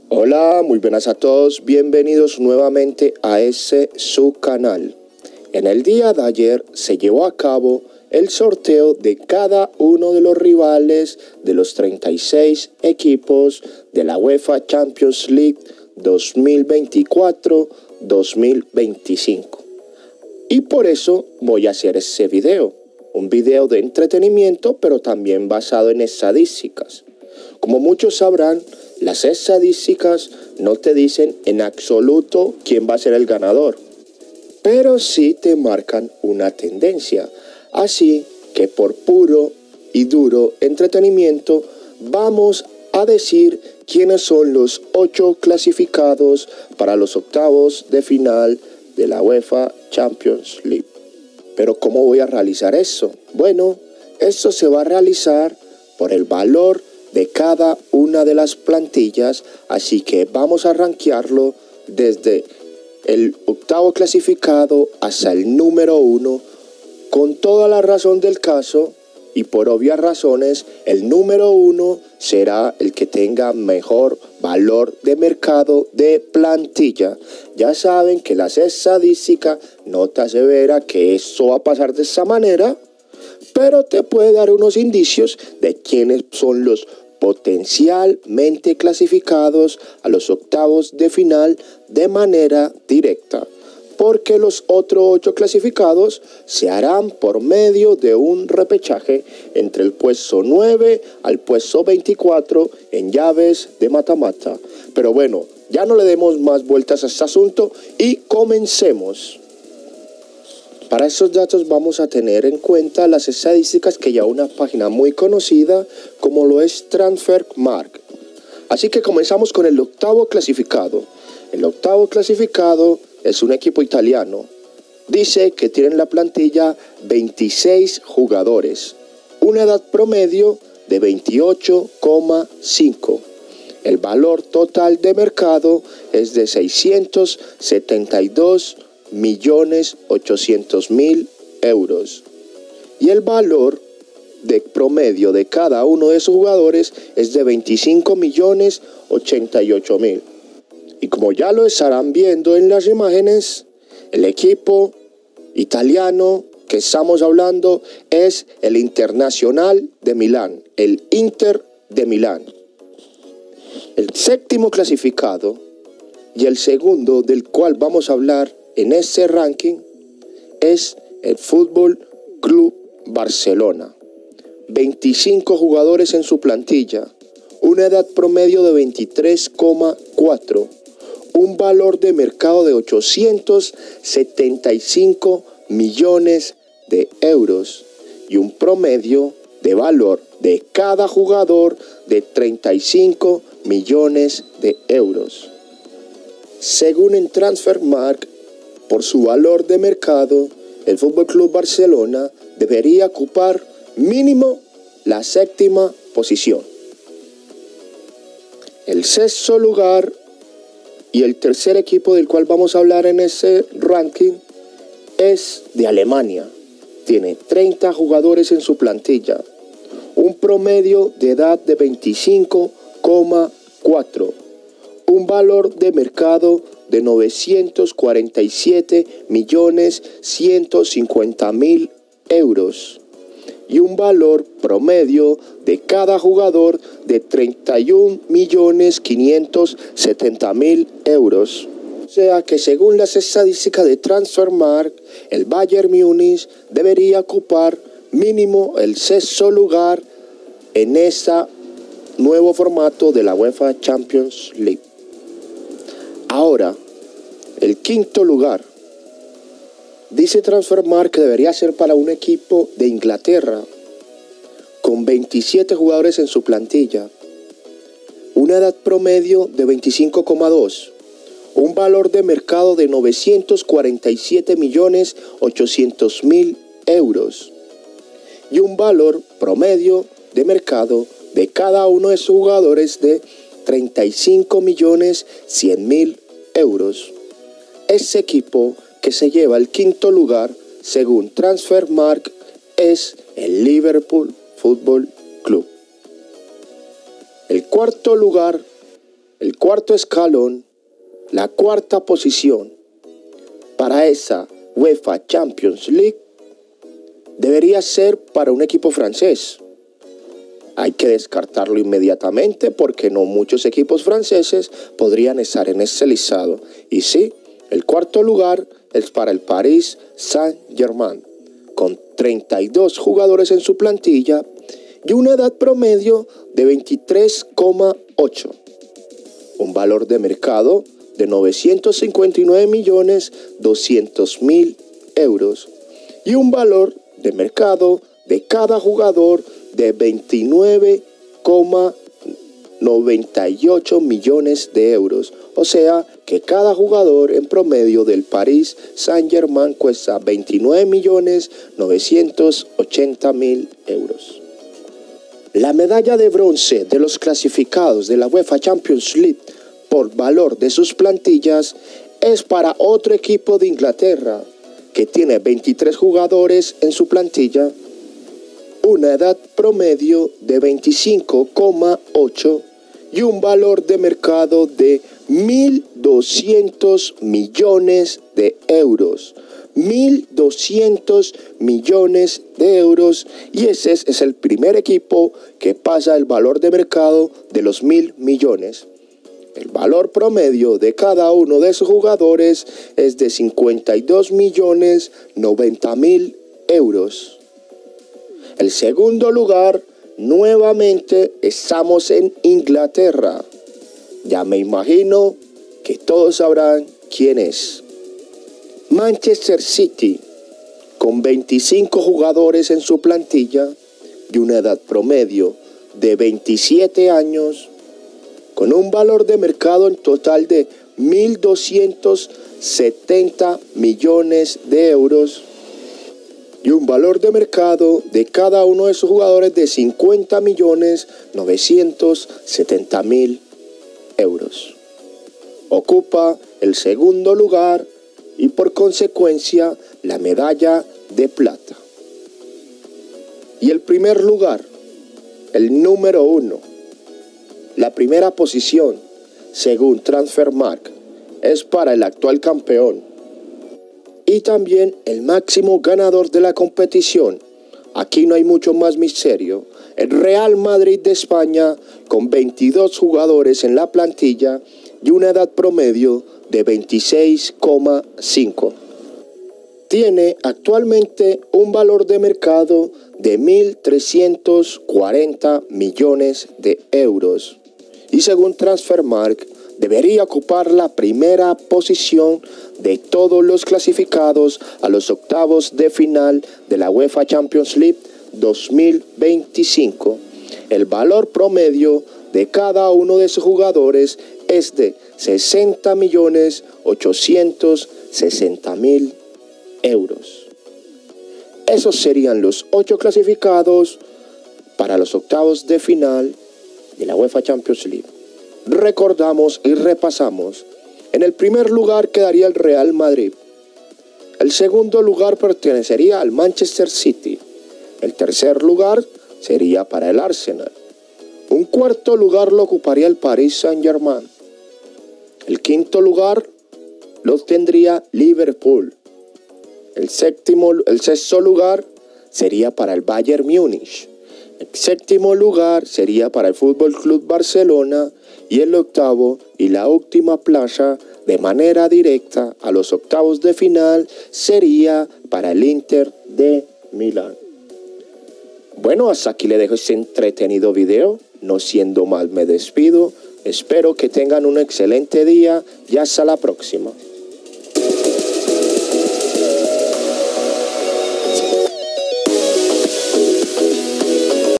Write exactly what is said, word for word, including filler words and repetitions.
Hola, muy buenas a todos, bienvenidos nuevamente a este su canal. En el día de ayer se llevó a cabo el sorteo de cada uno de los rivales de los treinta y seis equipos de la UEFA Champions League dos mil veinticuatro dos mil veinticinco. Y por eso voy a hacer este video, un video de entretenimiento pero también basado en estadísticas. Como muchos sabrán, las estadísticas no te dicen en absoluto quién va a ser el ganador, pero sí te marcan una tendencia. Así que por puro y duro entretenimiento vamos a decir quiénes son los ocho clasificados para los octavos de final de la UEFA Champions League. Pero ¿cómo voy a realizar eso? Bueno, esto se va a realizar por el valor de cada una de las plantillas, así que vamos a rankearlo desde el octavo clasificado hasta el número uno, con toda la razón del caso, y por obvias razones el número uno será el que tenga mejor valor de mercado de plantilla. Ya saben que las estadísticas no te aseveran que esto va a pasar de esa manera, pero te puede dar unos indicios de quiénes son los potencialmente clasificados a los octavos de final de manera directa, porque los otros ocho clasificados se harán por medio de un repechaje entre el puesto nueve al puesto veinticuatro en llaves de mata-mata. Pero bueno, ya no le demos más vueltas a este asunto y comencemos. Para estos datos vamos a tener en cuenta las estadísticas que ya una página muy conocida como lo es Transfermarkt. Así que comenzamos con el octavo clasificado. El octavo clasificado es un equipo italiano. Dice que tienen la plantilla veintiséis jugadores, una edad promedio de veintiocho coma cinco. El valor total de mercado es de seiscientos setenta y dos millones ochocientos mil euros, y el valor de promedio de cada uno de esos jugadores es de veinticinco millones ochenta y ocho mil. Y como ya lo estarán viendo en las imágenes, el equipo italiano que estamos hablando es el Internazionale de Milán, el Inter de Milán. El séptimo clasificado y el segundo del cual vamos a hablar en este ranking es el Fútbol Club Barcelona. veinticinco jugadores en su plantilla, una edad promedio de veintitrés coma cuatro, un valor de mercado de ochocientos setenta y cinco millones de euros y un promedio de valor de cada jugador de treinta y cinco millones de euros. Según en Transfermarkt, por su valor de mercado, el F C Barcelona debería ocupar mínimo la séptima posición. El sexto lugar y el tercer equipo del cual vamos a hablar en ese ranking es de Alemania. Tiene treinta jugadores en su plantilla, un promedio de edad de veinticinco coma cuatro, un valor de mercado de novecientos cuarenta y siete millones ciento cincuenta mil euros y un valor promedio de cada jugador de treinta y un millones quinientos setenta mil euros. O sea que según las estadísticas de Transfermarkt, el Bayern Múnich debería ocupar mínimo el sexto lugar en este nuevo formato de la UEFA Champions League. Ahora, el quinto lugar. Dice Transfermarkt que debería ser para un equipo de Inglaterra, con veintisiete jugadores en su plantilla, una edad promedio de veinticinco coma dos, un valor de mercado de novecientos cuarenta y siete millones ochocientos mil euros y un valor promedio de mercado de cada uno de sus jugadores de treinta y cinco millones cien mil euros. Ese equipo que se lleva el quinto lugar, según Transfermarkt, es el Liverpool Fútbol Club. El cuarto lugar el cuarto escalón, la cuarta posición para esa UEFA Champions League debería ser para un equipo francés. Hay que descartarlo inmediatamente porque no muchos equipos franceses podrían estar en ese listado. Y sí, el cuarto lugar es para el Paris Saint-Germain, con treinta y dos jugadores en su plantilla y una edad promedio de veintitrés coma ocho. Un valor de mercado de novecientos cincuenta y nueve millones doscientos mil euros y un valor de mercado de cada jugador de veintinueve coma noventa y ocho millones de euros. O sea que cada jugador en promedio del Paris Saint-Germain cuesta veintinueve millones novecientos ochenta mil euros. La medalla de bronce de los clasificados de la UEFA Champions League por valor de sus plantillas es para otro equipo de Inglaterra que tiene veintitrés jugadores en su plantilla, una edad promedio de veinticinco coma ocho y un valor de mercado de mil doscientos millones de euros. mil doscientos millones de euros y ese es, es el primer equipo que pasa el valor de mercado de los mil millones. El valor promedio de cada uno de esos jugadores es de cincuenta y dos millones noventa mil euros. El segundo lugar, nuevamente estamos en Inglaterra. Ya me imagino que todos sabrán quién es. Manchester City, con veinticinco jugadores en su plantilla y una edad promedio de veintisiete años, con un valor de mercado en total de mil doscientos setenta millones de euros y un valor de mercado de cada uno de sus jugadores de cincuenta millones novecientos setenta mil euros. Ocupa el segundo lugar y por consecuencia la medalla de plata. Y el primer lugar, el número uno, la primera posición, según Transfermarkt, es para el actual campeón y también el máximo ganador de la competición. Aquí no hay mucho más misterio. El Real Madrid de España, con veintidós jugadores en la plantilla y una edad promedio de veintiséis coma cinco. Tiene actualmente un valor de mercado de mil trescientos cuarenta millones de euros. Y según Transfermarkt, debería ocupar la primera posición de todos los clasificados a los octavos de final de la UEFA Champions League dos mil veinticinco. El valor promedio de cada uno de sus jugadores es de sesenta millones ochocientos sesenta mil euros. Esos serían los ocho clasificados para los octavos de final de la UEFA Champions League. Recordamos y repasamos. En el primer lugar quedaría el Real Madrid. El segundo lugar pertenecería al Manchester City. El tercer lugar sería para el Arsenal. Un cuarto lugar lo ocuparía el Paris Saint-Germain. El quinto lugar lo tendría Liverpool. El séptimo, el sexto lugar sería para el Bayern Múnich. El séptimo lugar sería para el Fútbol Club Barcelona y el octavo y la última plaza de manera directa a los octavos de final sería para el Inter de Milán. Bueno, hasta aquí le dejo este entretenido video. No siendo más, me despido. Espero que tengan un excelente día y hasta la próxima.